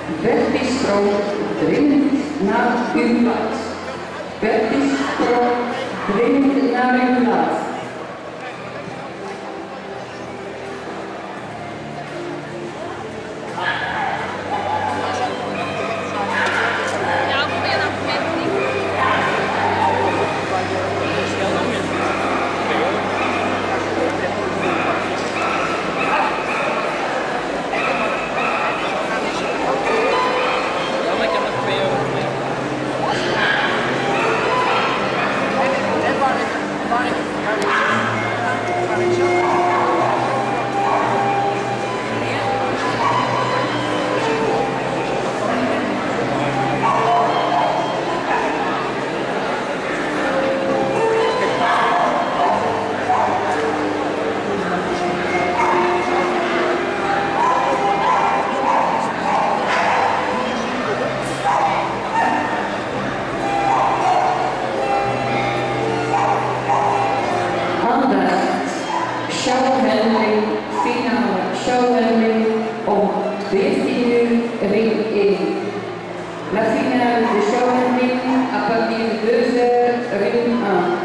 Bertbistro dringend naar uw plaats. Bertbistro dringend naar uw plaats. Showhandling om 14 uur ring 1. La finale de showhandling à partir de 2 heures ring 1.